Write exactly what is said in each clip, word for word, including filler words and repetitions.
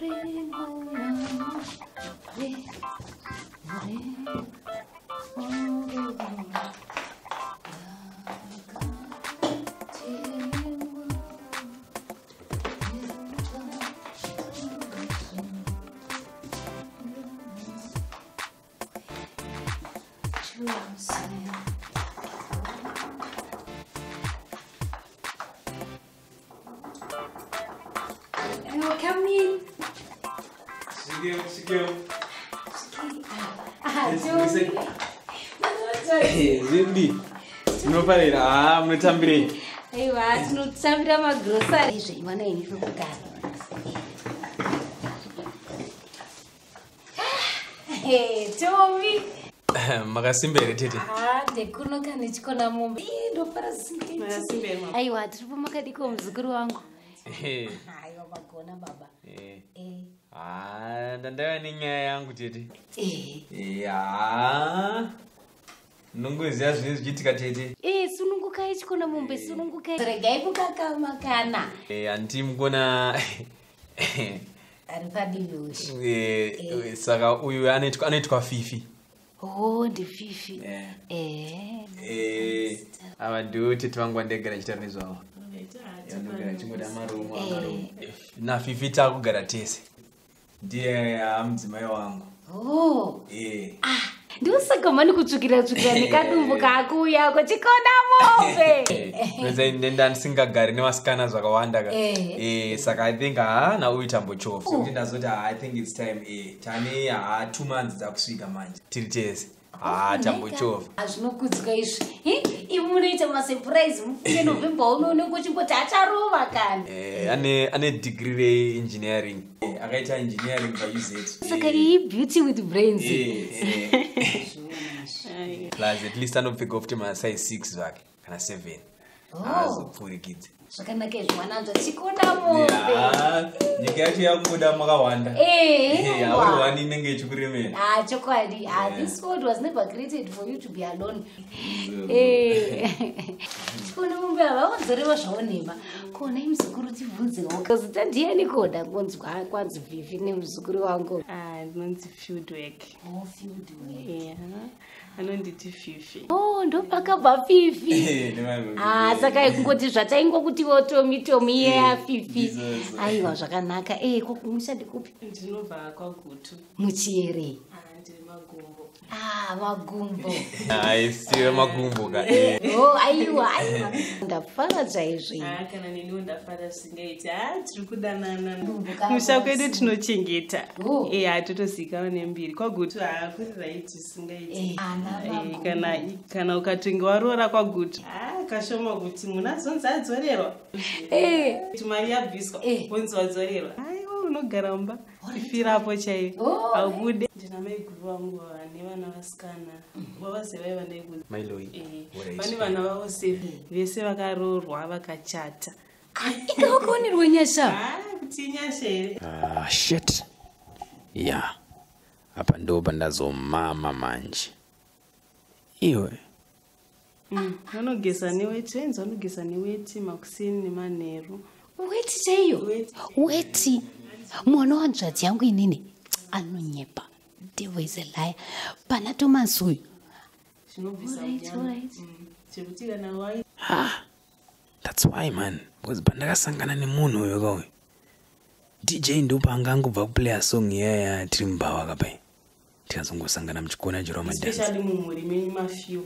Come in. Sigil, Sigil. Ah, Joey. Zindi. Tinofarira. Ah, munotambirei. Aiwa, tinotambira magrocery. Izvo imwana ini kugara. Hey, Joey. Makasimbere tete. Ah, ndekuno kana chikona mombe. Ih, ndofara zvinhu. Makasimbere mama. Aiwa, tiripo makadiko muzukuru wangu. Eh. Aiwa, magona baba. Eh. Eh. Ah, ndandava nenyaya yangu tete. Eh. Ya. Nongoziva zvinhu zvichiitika tete. Eh, sunungukai chikona mombe, sunungukai. Regai kukakamakana. Eh, handiti mukona. Ari padivi ushi. Eh, saka uyu anoitwa anoitwa Fifi. Oh, ndififi. Eh. Eh. Eh, ava ndiwo tete vangu vandegara chitaura nezvavo. Yanogara chingoda marumu akarumu. NaFifi takugara tese. Ndiye mudzimai wangu. Oh. Eh. Ah, ndosaka mani kutsvukira tsvukira nekadumbu kakuya kuchikona mombe. Noza ndenda ndisingagari nevasikana zvakawanda ka. Eh. Eh, saka I think ah na uyu tambochova. Sekuti ndazoti I think it's time eh tane ah two months dzakusvika manje. Tiri tese. Ah, tambochova. Azvinokudzwa izvi. Eh, imunoita masurprise mufike November unoone kuchimboti acharova kana. Eh, ane ane degree re-engineering. Eh, akaita engineering by U Z. Saka iyi beauty with brains. Eh, eh. Plus at least anopfeka kuti masize six zvake kana seven. Azopfurikidze. Zvakanaka izvi mwananzva chikona mombe. Nyika yacho yakubuda makawanda. Eh. Auri wani inenge ichikuremera. Ah, chokwadi. Ah, this world was never created for you to be alone. Eh. Chikona mombe havawanzoreva zvaonema. Kona imuzukuru tibvunzewo. Kazita ndiani koda kunzwa kwanzi Fifi nemuzukuru wangu. Ah, ndinonzi field work. Oh, field work. Yeah. Anonditi Fifi. Oh, ndopakabva Fifi. Ah, saka ikungoti zvataingokutiwo Tomi Tomi yaFifi. Aiwa, zvakanaka. Eh, mushandi kupi? Ndinobva kwaGutu. Muchiere. Ah, ndiri Magumbo. Ah, Magumbo. Ai, siwe Magumbo ka. Oh, aiwa, aiwa. Ndafara chaizvi. Ah, kana neniwo ndafara singaiti. Ah, tiri kudanana. Musha kwedu tinochengeta. Eh, atotozikanwa nembiri. KwaGutu ah, kuri right singaiti. Eh, kana kana ukatonge waroora kwaGutu. Ah, kashoma kuti muna zonzi adzorerwa. Eh, Mari yabviswa. Wonzi wadzorerwa. Aiwa, unogara mumba. Ifirapo chaiyo. Aubude. Ndina mai guru vangu nevana vasikana. Vavase vaiva ndaikuzi. Mailoi. Eh. Vane vana vavo seven. Vese vakaroorwa vakachata. ika wakaonerwa nyasha. Ah, kuti nyasha here. Ah, shit. Yeah. Apa ndo pandazomama manje. Iwe. Mm. Vanogesa neweti. Wenzi vanogesa neweti makusini nemanheru. Weti chaiyo. Weti. Mwana wanzvadzi yangu inini anonyepa. Devil is a liar. Pana Thomas uyu. Zvinobvisa Alright, unyama. alright. Chekuti kana wai. Ah. That's why man. Because pandakasangana nemunhu uyo kauyu. D J ndopa angangobva kuplaya song iyaya tiri mubhawa kapai. Tikazongosangana muchikona chero madance. Especially mumuri menyu mafyu.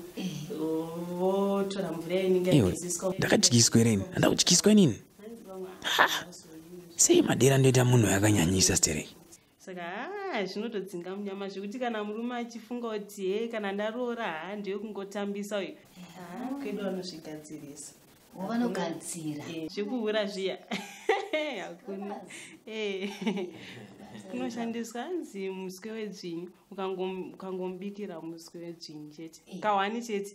Votora mvura inenge yagezeswa. Ndakatyiswa rini? Handa kutyiswa nini? Ha. Sei madera ndoita munhu yakanyanyisa stereki. Saka ah, zvinotodzinga munyama zvekuti kana murume achifunga kuti he kana ndaroora ha ndiyo kungotambisa uyu. Ah, kwedu vanozvigadzirisa. Vanogadzira. Zvekuhura zviya. Hakuna. Eh. Kunoshandiswa anzi muswe wedzvinyu ukangomubikira muswe wedzvinyu chete. Kawani chete.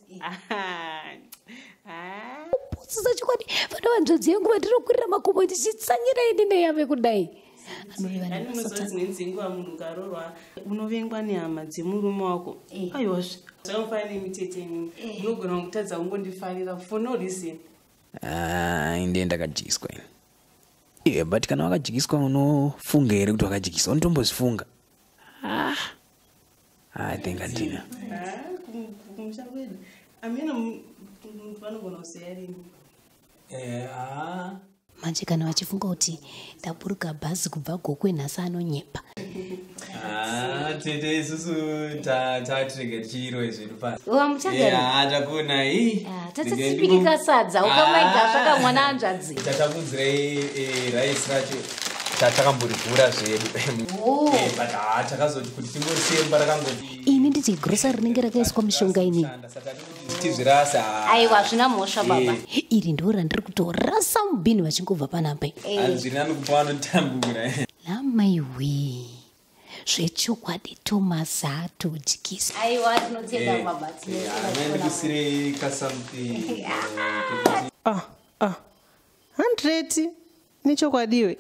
Ah. Sasa chikwadi vana vanzvadzi yangu vatinokurira makomo tichitsanyira ini neyave kudai. Ani munozodzi nenzinguva munhu ukaroorwa unovengwa nehama dzemurume wako. Aiwazve. Zvanofanira nemitete imwe. Unogona kutadza kungondifarira for no reason. Ah, inde ndakadyiswa ini. Yeah, but kana wakajikiswa unofunga here kuti wakajikiswa unotombozvifunga. Ah. I think Antina. Ah, kumshakwedi. Amina vanogona kuseya rini. Eh, ah. Manje kana vachifunga kuti ndaburuka bhazi kubva gokwe nhasi anonyepa. Ah, tete isusu tatirega tichiro izvedu pasi. Wamuchagara? Yeah, takona hii. Ah, tatisipirika sadza ukamaita svaka mwana anzvadzi. Tatakunzirei rice racho tatakambodivhura zvedu. Oh. Eh, but ah takazoti kuti timbosemba rakangoti. Ini nditi grocery rinenge rakaiswa mishonga ini. Tizvirasa. Aiwa zvina mhosva baba. Iri ndo randiri kutorasa mubhini vachingobva panapa. Hazvina nokupa vanotambura. Lamaiwe. Zvechokwadi Thomas atodikisa. Aiwa tinotenda baba. Amenikusire ka something. Ah, ah. Hundred nichokwadiwe.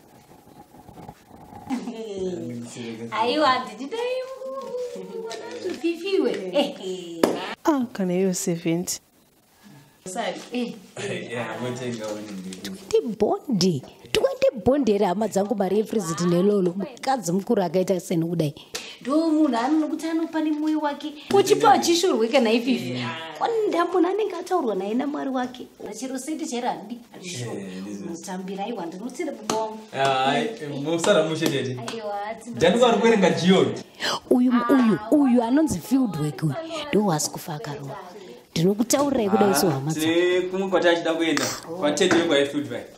Aiwa ndidai fifiwe. Ah, kana hiyo seventy. Sari. Eh. Yeah, motenga wani. Ndi bondi. Tukwende bondi era hama dzangu mari yepresident nelolo mukadzi mukuru akaita seni kudai. Ndo munhu anokuti anopa nemwoyo wake. Uchipa achishurwe kana ififi. Kwani ndambona anenge ataurwa naye namwari wake. Chero seti cherandi. Mutambira aiwa ndinotsira bubongo. Ah, musara mushedeti. Aiwa. Ndani vari kuerenga Gion. Uyu uyu uyu anonzi field work uyu. Ndo wasikufa akarowa. Ndinokutaurirai kudai so hama dzangu. Tiri kumwe kwati achida kuenda. Kwatete yengwa yefield work.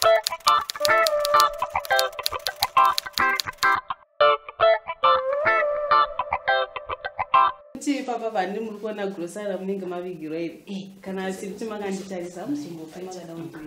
Kuti papa vane muri kuona grocery munenge mavigirwa iri. Kana asiri kuti makanditarisa musumbofe makada kuti.